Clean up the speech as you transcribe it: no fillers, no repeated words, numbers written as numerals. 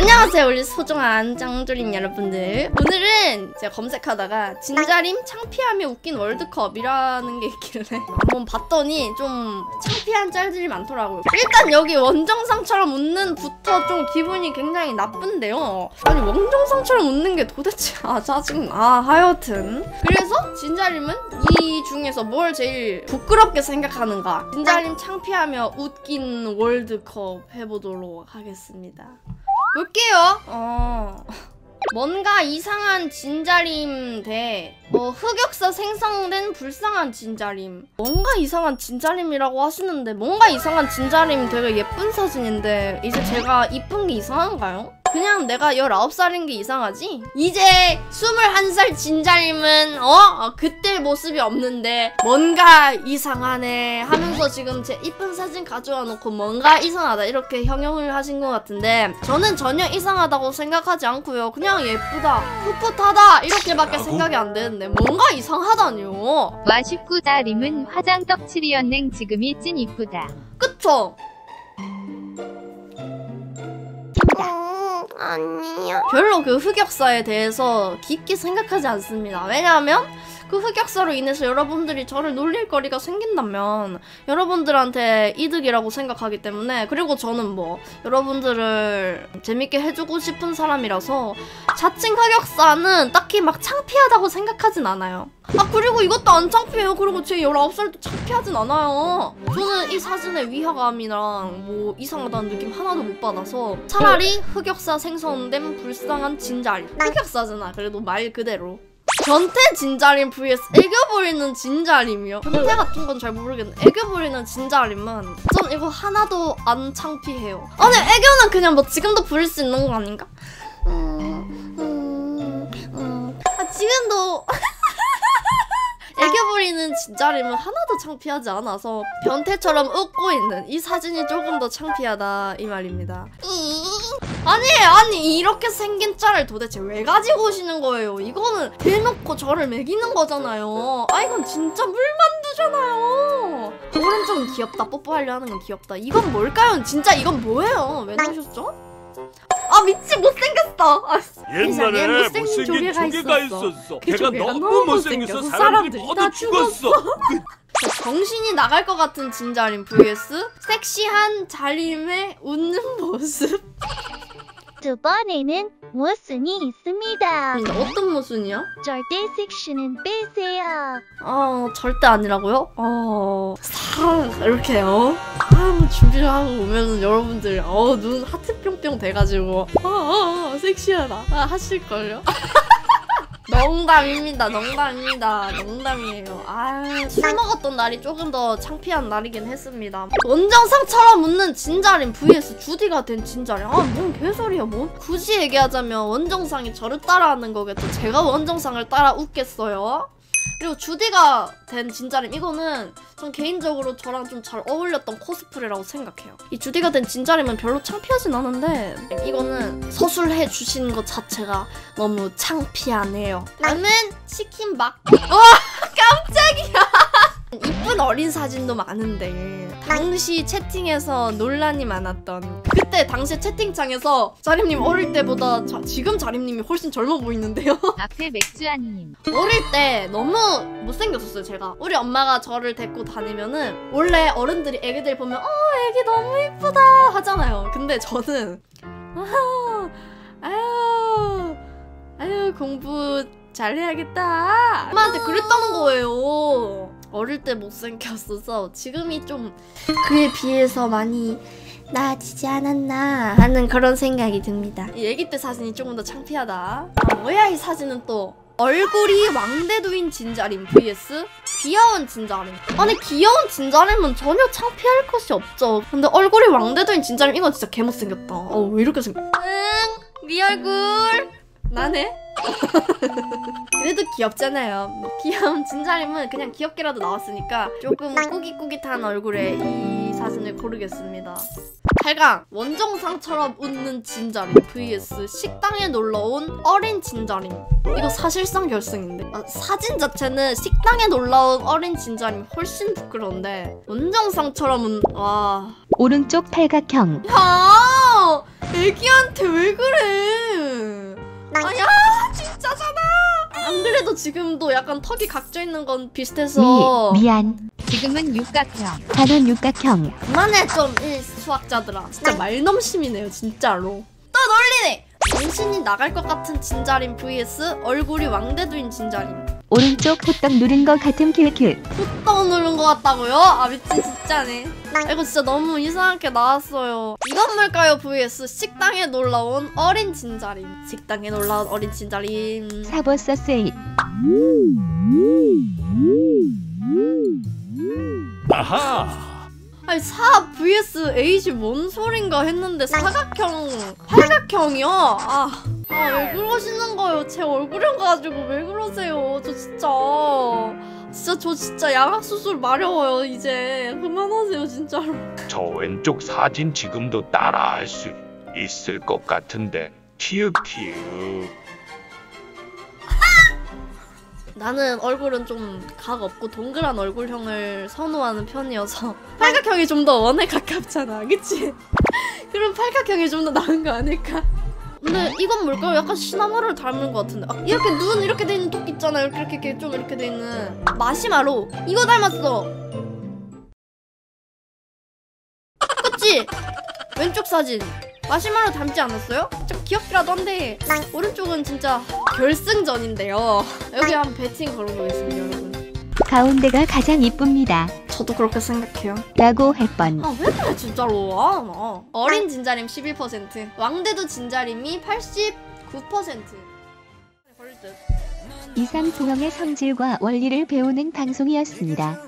안녕하세요 우리 소중한 짱조림 여러분들. 오늘은 제가 검색하다가 진자림 창피하며 웃긴 월드컵이라는 게 있길래 한번 봤더니 좀 창피한 짤들이 많더라고요. 일단 여기 원정상처럼 웃는 부터 좀 기분이 굉장히 나쁜데요. 아니 원정상처럼 웃는 게 도대체 짜증나. 하여튼 그래서 진자림은 이 중에서 뭘 제일 부끄럽게 생각하는가, 진자림 창피하며 웃긴 월드컵 해보도록 하겠습니다. 볼게요. 뭔가 이상한 진자림 대 흑역사 생성된 불쌍한 진자림. 뭔가 이상한 진자림이라고 하시는데 뭔가 이상한 진자림 되게 예쁜 사진인데 이제 제가 이쁜 게 이상한가요? 그냥 내가 19살인 게 이상하지? 이제 21살 진자림은 그때 모습이 없는데 뭔가 이상하네 하면서 지금 제 이쁜 사진 가져와 놓고 뭔가 이상하다 이렇게 형용을 하신 것 같은데 저는 전혀 이상하다고 생각하지 않고요. 그냥 예쁘다, 풋풋하다 이렇게밖에 생각이 안 되는데 뭔가 이상하다뇨. 와 19자림은 화장 떡칠이었냉. 지금이 찐 이쁘다. 그쵸? 아니요. 별로 그 흑역사에 대해서 깊게 생각하지 않습니다. 왜냐하면 그 흑역사로 인해서 여러분들이 저를 놀릴 거리가 생긴다면 여러분들한테 이득이라고 생각하기 때문에, 그리고 저는 뭐 여러분들을 재밌게 해주고 싶은 사람이라서 자칭 흑역사는 딱히 막 창피하다고 생각하진 않아요. 그리고 이것도 안 창피해요. 그리고 제 19살도 창피하진 않아요. 저는 이 사진의 위화감이랑 뭐 이상하다는 느낌 하나도 못 받아서 차라리 흑역사 생성된 불쌍한 진자림. 흑역사잖아. 그래도 말 그대로. 변태 진자림 vs 애교 부리는 진자림이요? 변태 같은 건 잘 모르겠는데 애교 부리는 진자림은 전 이거 하나도 안 창피해요. 아니 애교는 그냥 뭐 지금도 부릴 수 있는 거 아닌가? 지금도 애교 부리는 진자림은 하나도 창피하지 않아서 변태처럼 웃고 있는 이 사진이 조금 더 창피하다 이 말입니다. 아니 이렇게 생긴 짤을 도대체 왜 가지고 오시는 거예요? 이거는 대놓고 저를 매기는 거잖아요. 이건 진짜 물만두잖아요. 오른쪽은 귀엽다, 뽀뽀하려 하는 건 귀엽다. 이건 뭘까요? 진짜 이건 뭐예요? 왜 넣으셨죠? 미치 못생겼어. 옛날에 못생긴 조개가 있었어. 걔가 너무 못생겨서 사람들이 모두 죽었어. 정신이 나갈 것 같은 진자림 vs 섹시한 자림의 웃는 모습. 두 번에는 모순이 있습니다. 어떤 모순이요? 절대 섹시는 빼세요. 절대 아니라고요? 이렇게요. 준비를 하고 오면은 여러분들 눈 하트 뿅뿅 돼가지고 섹시하다 하실걸요? 농담입니다. 농담이에요. 술 먹었던 날이 조금 더 창피한 날이긴 했습니다. 원정상처럼 웃는 진자림 vs 주디가 된 진자림. 뭔 개소리야 뭐. 굳이 얘기하자면 원정상이 저를 따라하는 거겠죠. 제가 원정상을 따라 웃겠어요? 그리고 주디가 된 진자림, 이거는 전 개인적으로 저랑 좀 잘 어울렸던 코스프레라고 생각해요. 이 주디가 된 진자림은 별로 창피하진 않은데 이거는 서술해 주신 것 자체가 너무 창피하네요. 다음은 치킨밥. 깜짝이야. 이쁜 어린 사진도 많은데 당시 채팅에서 논란이 많았던, 그때 당시 채팅창에서 자림님 어릴 때보다 지금 자림님이 훨씬 젊어 보이는데요? 앞에 맥주아님. 어릴 때 너무 못생겼었어요 제가. 우리 엄마가 저를 데리고 다니면은 원래 어른들이 애기들 보면 애기 너무 이쁘다 하잖아요. 근데 저는 아유 공부 잘해야겠다 엄마한테 그랬다는 거예요. 어릴 때 못생겼어서 지금이 좀 그에 비해서 많이 나아지지 않았나 하는 그런 생각이 듭니다. 이 애기 때 사진이 조금 더 창피하다. 뭐야 이 사진은 또. 얼굴이 왕대두인 진자림 vs 귀여운 진자림. 아니 귀여운 진자림은 전혀 창피할 것이 없죠. 근데 얼굴이 왕대두인 진자림 이건 진짜 개못생겼다. 왜 이렇게 네 얼굴 나네? 그래도 귀엽잖아요. 귀여운 진자림은 그냥 귀엽게라도 나왔으니까 조금 꾸깃꾸깃한 얼굴에 이 사진을 고르겠습니다. 8강 원정상처럼 웃는 진자림 vs 식당에 놀러온 어린 진자림. 이거 사실상 결승인데 사진 자체는 식당에 놀러온 어린 진자림 훨씬 부끄러운데 원정상처럼 와 오른쪽 팔각형. 애기한테 왜 그래? 아야 진짜잖아. 안 그래도 지금도 약간 턱이 각져 있는 건 비슷해서. 미안. 지금은 육각형. 단원 육각형. 그만해 좀 이 수학자들아. 진짜 말넘심이네요 진짜로. 또 놀리네. 정신이 나갈 것 같은 진자림 vs 얼굴이 왕대두인 진자림. 오른쪽 호떡 누른 거 같은 킬킬. 호떡 누른 것 같다고요? 아 미친 진짜네. 이거 진짜 너무 이상하게 나왔어요. 이건 뭘까요? vs 식당에 놀러온 어린 진자림. 식당에 놀러온 어린 진자림. 사버서스이. 아하. 아니 4 vs 8이 뭔 소린가 했는데 사각형, 팔각형이요? 왜 그러시는 거예요? 제 얼굴형 가지고 왜 그러세요? 저 진짜 양악수술 마려워요 이제. 그만하세요 진짜로. 저 왼쪽 사진 지금도 따라할 수 있을 것 같은데 티읕티읕. 나는 얼굴은 좀 각 없고 동그란 얼굴형을 선호하는 편이어서 팔각형이 좀 더 원에 가깝잖아 그치? 그럼 팔각형이 좀 더 나은 거 아닐까? 근데 이건 뭘까요? 약간 시나모를 닮은 것 같은데. 이렇게 눈 이렇게 돼 있는 토끼 있잖아요. 이렇게 좀 이렇게 돼 있는 마시마로. 이거 닮았어. 그치? 왼쪽 사진 마시마로 닮지 않았어요? 좀 귀엽기라도 한데 오른쪽은 진짜 결승전인데요. 여기 한번 배팅 걸어보겠습니다 여러분. 가운데가 가장 이쁩니다. 저도 그렇게 생각해요. 라고 할 뻔. 왜 그래 진짜로. 나. 어린 진자림 11%, 왕대두 진자림이 89%. 이상 동영의 성질과 원리를 배우는 방송이었습니다.